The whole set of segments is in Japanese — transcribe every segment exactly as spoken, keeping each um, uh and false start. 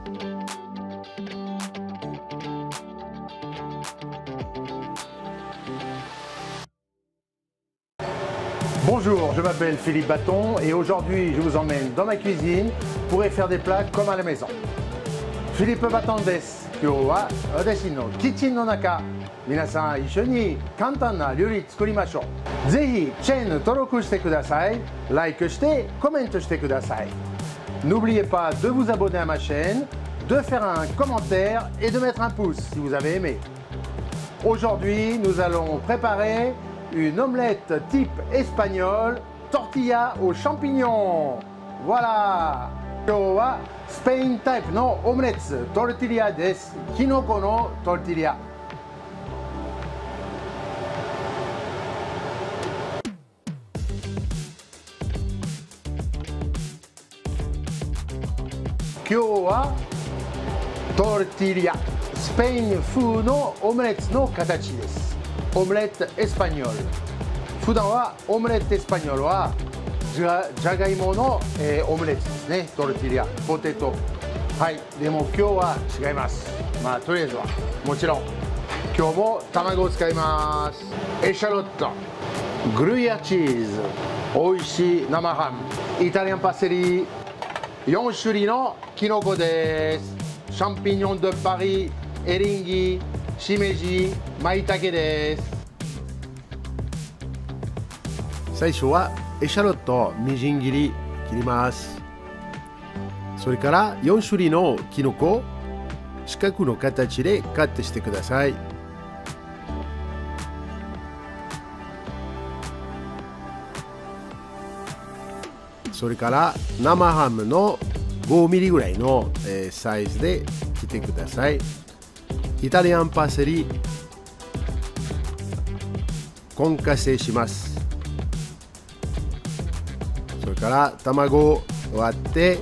Bonjour, je m'appelle Philippe Bâton et aujourd'hui je vous emmène dans ma cuisine pour y faire des plats comme à la maison. Philippe Bâton desu. 今日は私のキッチンの中、皆さん一緒に簡単な料理作りましょう。ぜひチャンネル登録してください。likeしてコメントしてください。N'oubliez pas de vous abonner à ma chaîne, de faire un commentaire et de mettre un pouce si vous avez aimé. Aujourd'hui, nous allons préparer une omelette type espagnole, tortilla aux champignons. Voilà! 今日はスペインタイプのオムレツトルティリアです。キノコのトルティリア。今日はトルティリア、スペイン風のオムレツの形です。オムレットエスパニョル。普段はオムレットエスパニョルはじゃ、じゃがいもの、えー、オムレツですね。トルティリア、ポテト。はい、でも今日は違います。まあとりあえずはもちろん今日も卵を使います。エシャロット、グルイヤチーズ、美味しい生ハム、イタリアンパセリ、よん種類のきのこです。シャンピニョン・ド・パリ、エリンギ、しめじ、まいたけです。最初はエシャロットをみじん切り切ります。それからよん種類のきのこ、四角の形でカットしてください。それから生ハムのごミリぐらいの、えー、サイズで切ってください。イタリアンパセリ、コンカッセします。それから卵を割って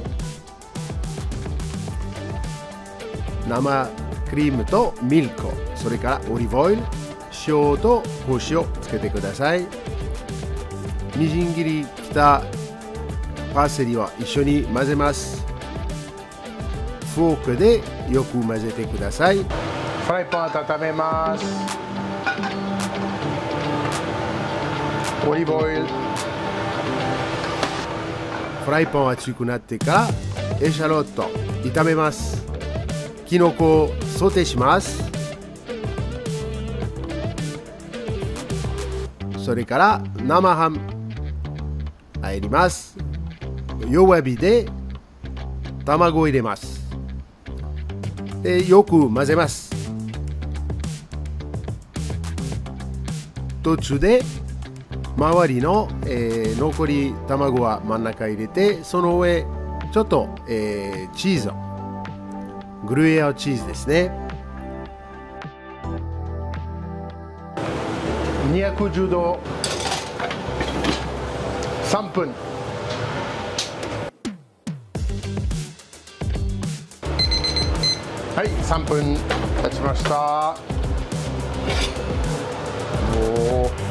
生クリームとミルク、それからオリーブオイル、塩と胡椒をつけてください。みじん切りしたパセリは一緒に混ぜます。フォークでよく混ぜてください。フライパン温めます。オリーブオイル。フライパン熱くなってからエシャロット炒めます。きのこをソテーします。それから生ハム入ります。弱火で卵を入れます。でよく混ぜます。途中で周りの、えー、残り卵は真ん中入れて、その上ちょっと、えー、チーズをグルイヤーチーズですね。にひゃくじゅうどさんぷん。はい、さんぷん経ちました。おー、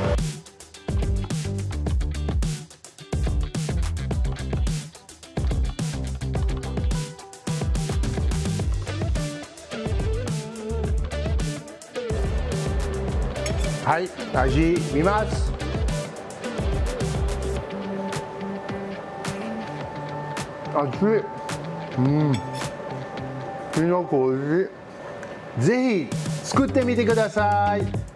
はい、味見ます。熱い。うん。きのこおいしい。ぜひ作ってみてください。